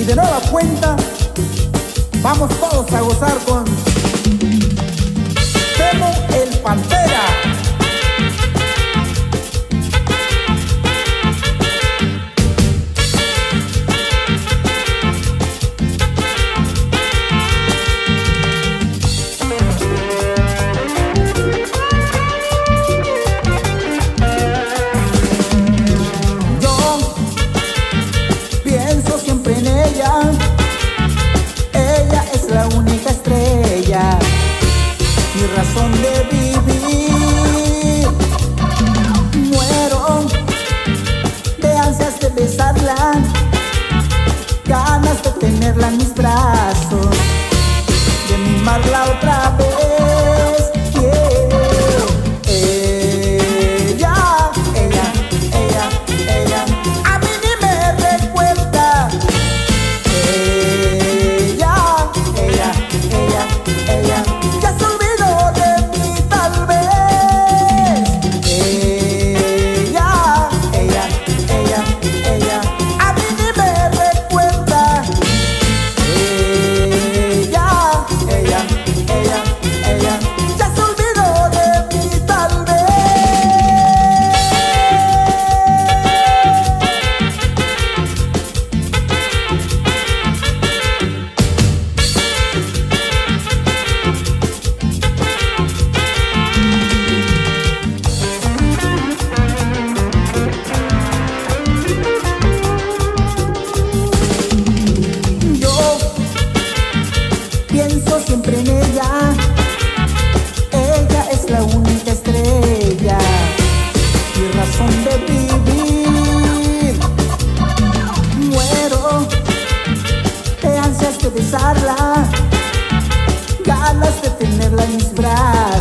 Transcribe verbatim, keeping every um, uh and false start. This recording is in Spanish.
de nueva cuenta vamos todos a gozar con Temo el Pantera. Mi razón de vivir, muero de ansias de besarla, ganas de tenerla en mis brazos, de mimarla otra vez. Yeah. Ella, ella, ella, ella, a mí ni me recuerda. Ella, ella, ella, ella, ya se olvidó de mí tal vez. Ella, ella, ella, ella, a mí ni me recuerda. Ella, ella, ella, ella, ya se olvidó de mí tal vez. Pienso siempre en ella, ella es la única estrella, mi razón de vivir. Muero de ansias de besarla, ganas de tenerla en mis brazos.